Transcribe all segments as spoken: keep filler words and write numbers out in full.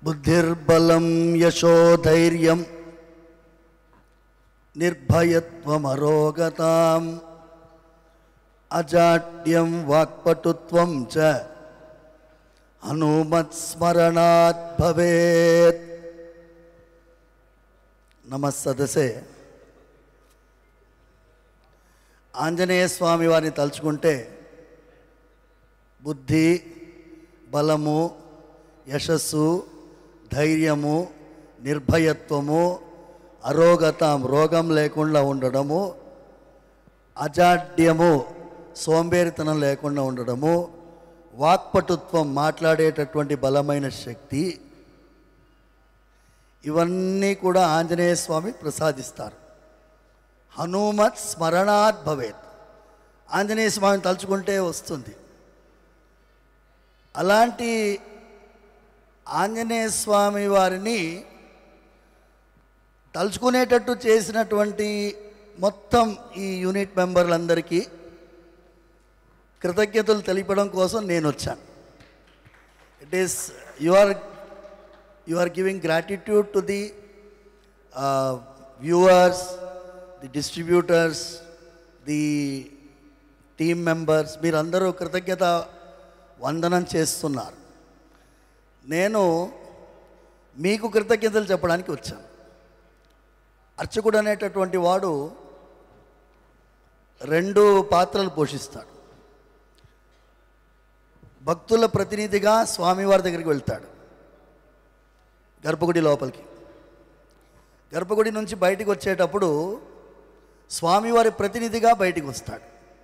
బుద్ధిర్బలం యశోధైర్యం నిర్భయత్వమరోగతాం అజాడ్యం వాక్పటుత్వం చ హనుమత్స్మరణాత్ భవేత్. నమస్సదసే. ఆంజనేయ స్వామి వారిని తలుచుకుంటే బుద్ధి, బలము, యశస్సు, ధైర్యము, నిర్భయత్వము, అరోగతం రోగం లేకుండా ఉండడము, అజాడ్యము సోంబేరితనం లేకుండా ఉండడము, వాక్పటుత్వం మాట్లాడేటటువంటి బలమైన శక్తి, ఇవన్నీ కూడా ఆంజనేయ స్వామి ప్రసాదిస్తారు. హనుమత్ స్మరణాత్ భవేత్. ఆంజనేయ స్వామిని తలుచుకుంటే వస్తుంది. అలాంటి ఆంజనేయ స్వామి వారిని తలుచుకునేటట్టు చేసినటువంటి మొత్తం ఈ యూనిట్ మెంబర్లందరికీ కృతజ్ఞతలు తెలిపడం కోసం నేను వచ్చాను. It is you are you are giving gratitude to the viewers, the distributors, the team members. మీరందరూ కృతజ్ఞత వందనం చేస్తున్నారు. నేను మీకు కృతజ్ఞతలు చెప్పడానికి వచ్చాను. అర్చకుడు అనేటటువంటి వాడు రెండు పాత్రలు పోషిస్తాడు. భక్తుల ప్రతినిధిగా స్వామివారి దగ్గరికి వెళ్తాడు, గర్భగుడి లోపలికి. గర్భగుడి నుంచి బయటికి వచ్చేటప్పుడు స్వామివారి ప్రతినిధిగా బయటికి వస్తాడు.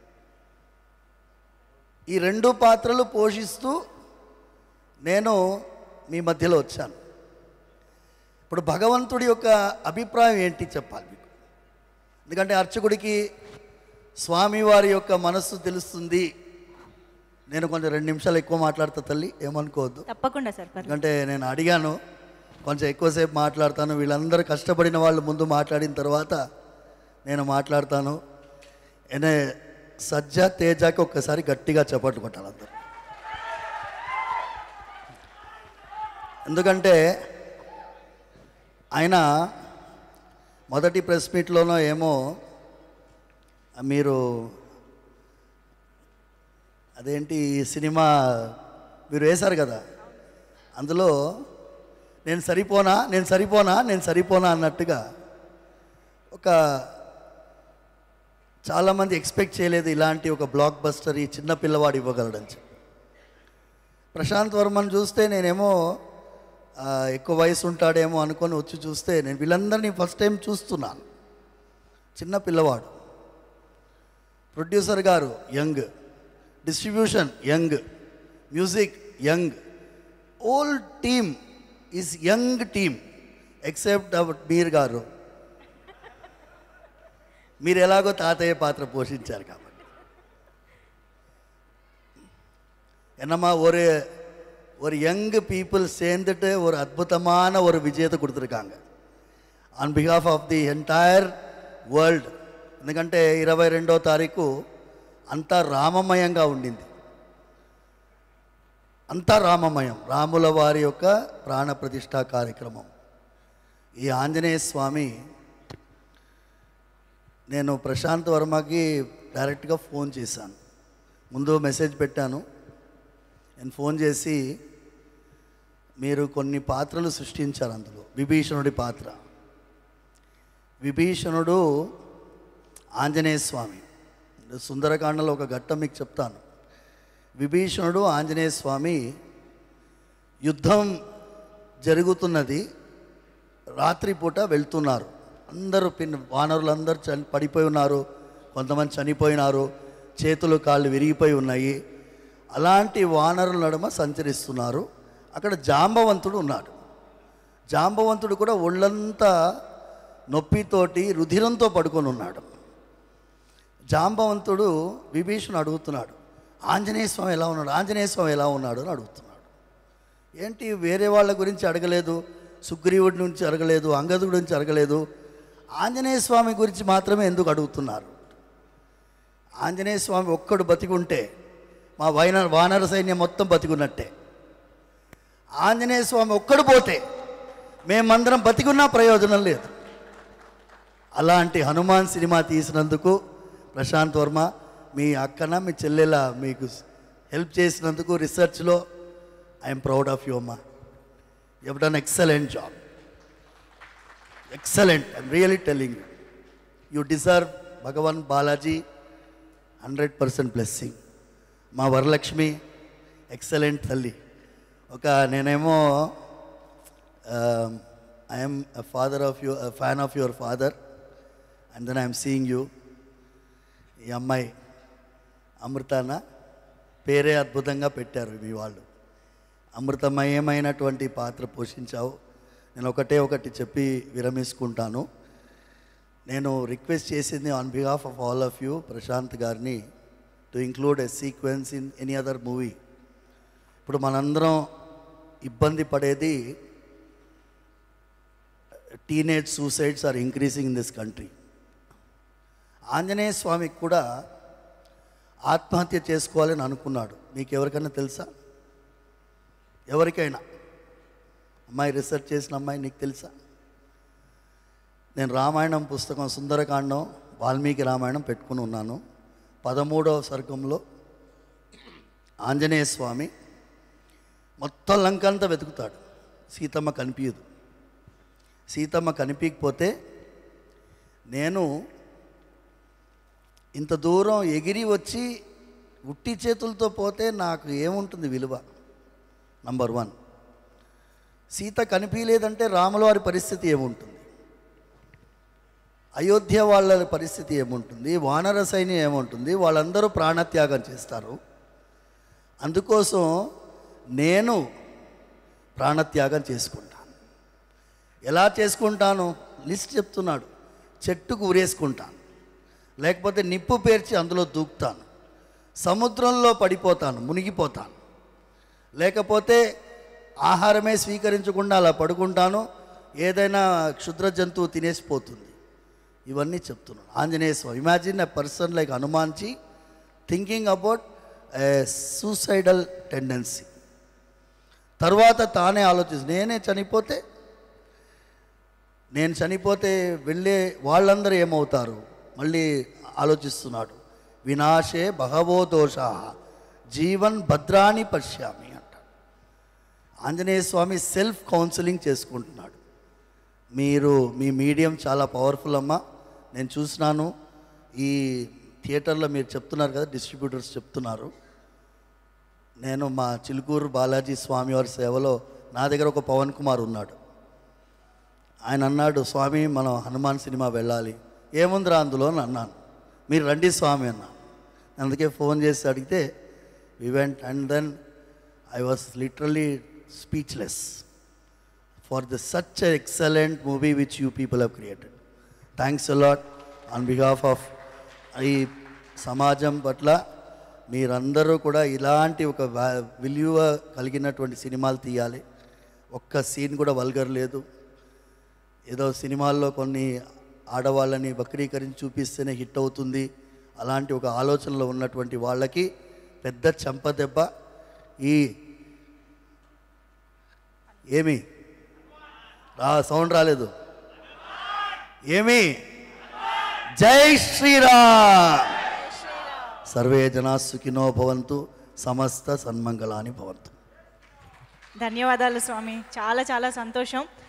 ఈ రెండు పాత్రలు పోషిస్తూ నేను మీ మధ్యలో వచ్చాను. ఇప్పుడు భగవంతుడి యొక్క అభిప్రాయం ఏంటి చెప్పాలి మీకు. ఎందుకంటే అర్చకుడికి స్వామివారి యొక్క మనస్సు తెలుస్తుంది. నేను కొంచెం రెండు నిమిషాలు ఎక్కువ మాట్లాడతా తల్లి, ఏమనుకోవద్దు. తప్పకుండా సార్. ఎందుకంటే నేను అడిగాను, కొంచెం ఎక్కువసేపు మాట్లాడతాను. వీళ్ళందరూ కష్టపడిన వాళ్ళు ముందు మాట్లాడిన తర్వాత నేను మాట్లాడతాను. ఎనే సజ్జ తేజాకి ఒక్కసారి గట్టిగా చప్పట్లు కొట్టాలి అందరూ. ఎందుకంటే ఆయన మొదటి ప్రెస్ మీట్లోనో ఏమో మీరు అదేంటి ఈ సినిమా మీరు వేశారు కదా, అందులో నేను సరిపోనా నేను సరిపోనా నేను సరిపోనా అన్నట్టుగా ఒక చాలామంది ఎక్స్పెక్ట్ చేయలేదు ఇలాంటి ఒక బ్లాక్ బస్టర్ ఈ చిన్న పిల్లవాడు ఇవ్వగలడని చెప్పి. ప్రశాంత్ వర్మని చూస్తే నేనేమో ఎక్కువ వయసు ఉంటాడేమో అనుకొని వచ్చి చూస్తే నేను వీళ్ళందరినీ ఫస్ట్ టైం చూస్తున్నాను. చిన్న పిల్లవాడు. ప్రొడ్యూసర్ గారు young, distribution young, music young, all team is young team except our Meer గారు. మీరు ఎలాగో తాతయ్య పాత్ర పోషించారు కాబట్టి. என்னம்மா ஒரு ஒரு யங் பீப்புள் சேர்ந்துட்டு ஒரு அற்புதமான ஒரு விஜயத்தை கொடுத்துருக்காங்க on behalf of the entire world. ఎందుకంటే ఇరవై రెండో తారీఖు అంతా రామమయంగా ఉండింది. అంతా రామమయం, రాముల వారి యొక్క ప్రాణ ప్రతిష్ఠా కార్యక్రమం. ఈ ఆంజనేయ స్వామి, నేను ప్రశాంత్ వర్మకి డైరెక్ట్గా ఫోన్ చేశాను. ముందు మెసేజ్ పెట్టాను. నేను ఫోన్ చేసి, మీరు కొన్ని పాత్రలు సృష్టించారు, అందులో విభీషణుడి పాత్ర. విభీషణుడు ఆంజనేయ స్వామి. సుందరకాండలో ఒక ఘట్టం మీకు చెప్తాను. విభీషణుడు ఆంజనేయ స్వామి యుద్ధం జరుగుతున్నది, రాత్రిపూట వెళ్తున్నారు. అందరూ పిన్ వానరులందరూ చని పడిపోయి ఉన్నారు, కొంతమంది చనిపోయినారు, చేతులు కాళ్ళు విరిగిపోయి ఉన్నాయి. అలాంటి వానరుల నడుమ సంచరిస్తున్నారు. అక్కడ జాంబవంతుడు ఉన్నాడు. జాంబవంతుడు కూడా ఒళ్ళంతా నొప్పితోటి రుధిరంతో పడుకొని ఉన్నాడు. జాంబవంతుడు విభీషణుడు అడుగుతున్నాడు, ఆంజనేయ స్వామి ఎలా ఉన్నాడు ఆంజనేయ స్వామి ఎలా ఉన్నాడు అని అడుగుతున్నాడు. ఏంటి వేరే వాళ్ళ గురించి అడగలేదు, సుగ్రీవుడి నుంచి అడగలేదు, అంగదుడి గురించి అడగలేదు, ఆంజనేయ స్వామి గురించి మాత్రమే ఎందుకు అడుగుతున్నారు? ఆంజనేయ స్వామి ఒక్కడు బతికుంటే మా వైన వానర సైన్యం మొత్తం బతికున్నట్టే. ఆంజనేయ స్వామి ఒక్కడు పోతే మేమందరం బతికున్నా ప్రయోజనం లేదు. అలాంటి హనుమాన్ సినిమా తీసినందుకు ప్రశాంత్ వర్మ, మీ అక్కన మీ చెల్లెల మీకు హెల్ప్ చేసినందుకు రీసెర్చ్లో ఐఎమ్ ప్రౌడ్ ఆఫ్ యూ అమ్మా. You have done excellent job, excellent. I'm really telling you, you deserve Bhagwan Balaji hundred percent blessing. మా వరలక్ష్మి ఎక్సలెంట్ తల్లి. ఒక నేనేమో I'm father of you, fan of your father, and then I'm seeing you. ఈ అమ్మాయి అమృతాన పేరే అద్భుతంగా పెట్టారు మీ వాళ్ళు. అమృతమయమైనటువంటి పాత్ర పోషించావు. నేను ఒకటే ఒకటి చెప్పి విరమించుకుంటాను. నేను రిక్వెస్ట్ చేసింది on behalf of all of you, Prashanth గారిని, to include a sequence in any other movie. ఇప్పుడు మనందరం ఇబ్బంది పడేది teenage suicides are increasing in this country. Anjaneya స్వామికి కూడా ఆత్మహత్య చేసుకోవాలని అనుకున్నాడు. మీకు ఎవరికైనా తెలుసా? ఎవరికైనా? అమ్మాయి రీసెర్చ్ చేసిన అమ్మాయి, నీకు తెలుసా? నేను రామాయణం పుస్తకం సుందరకాండం వాల్మీకి రామాయణం పెట్టుకుని ఉన్నాను. పదమూడవ సర్గంలో ఆంజనేయ స్వామి మొత్తం లంక అంతా వెతుకుతాడు, సీతమ్మ కనిపించదు. సీతమ్మ కనిపించకపోతే నేను ఇంత దూరం ఎగిరి వచ్చి ఉట్టి చేతులతో పోతే నాకు ఏముంటుంది విలువ? Number one. సీత కనిపించలేదంటే రాముల వారి పరిస్థితి ఏముంటుంది? అయోధ్య వాళ్ళ పరిస్థితి ఏముంటుంది? వానర సైన్యం ఏముంటుంది? వాళ్ళందరూ ప్రాణత్యాగం చేస్తారు. అందుకోసం నేను ప్రాణత్యాగం చేసుకుంటాను. ఎలా చేసుకుంటాను? లిస్ట్ చెప్తున్నాడు. చెట్టుకు ఉరేసుకుంటాను, లేకపోతే నిప్పు పేర్చి అందులో దూకుతాను, సముద్రంలో పడిపోతాను, మునిగిపోతాను, లేకపోతే ఆహారమే స్వీకరించకుండా అలా పడుకుంటాను, ఏదైనా క్షుద్ర జంతువు తినేసిపోతుంది. ఇవన్నీ చెప్తున్నాను. Anjaneya Swami, imagine a person like Hanumanji thinking about a suicidal tendency. తర్వాత తానే ఆలోచిస్తు, నేనే చనిపోతే నేను చనిపోతే వెళ్ళే వాళ్ళందరూ ఏమవుతారు? మళ్ళీ ఆలోచిస్తున్నాడు. వినాశే బహవో దోషా జీవన్ భద్రాని పశ్యామి అంటాడు. ఆంజనేయ స్వామి సెల్ఫ్ కౌన్సిలింగ్ చేసుకుంటున్నాడు. మీరు మీ మీడియం చాలా పవర్ఫుల్ అమ్మా. నేను చూసినాను ఈ థియేటర్లో, మీరు చెప్తున్నారు కదా, డిస్ట్రిబ్యూటర్స్ చెప్తున్నారు. నేను మా చిలుకూరు బాలాజీ స్వామివారి సేవలో నా దగ్గర ఒక పవన్ కుమార్ ఉన్నాడు. ఆయన అన్నాడు, స్వామి మనం హనుమాన్ సినిమా వెళ్ళాలి. ఏముందిరా అందులో అని అన్నాను. మీరు రండి స్వామి అన్నా. అందుకే ఫోన్ చేసి అడిగితే we went, and then I was literally speechless for the such excellent movie which you people have created. Thanks a lot on behalf of ఈ సమాజం పట్ల. మీరందరూ కూడా ఇలాంటి ఒక విలువ కలిగినటువంటి సినిమాలు తీయాలి. ఒక్క సీన్ కూడా వల్గర్ లేదు. ఏదో సినిమాల్లో కొన్ని ఆడవాళ్ళని వక్రీకరించి చూపిస్తేనే హిట్ అవుతుంది, అలాంటి ఒక ఆలోచనలో ఉన్నటువంటి వాళ్ళకి పెద్ద చెంపదెబ్బ. ఈ ఏమి రా సౌండ్ రాలేదు ఏమి? జై శ్రీరామ్. సర్వే జనా సుఖినో భవంతు, సమస్త సన్మంగళాని భవంతు. ధన్యవాదాలు స్వామి, చాలా చాలా సంతోషం.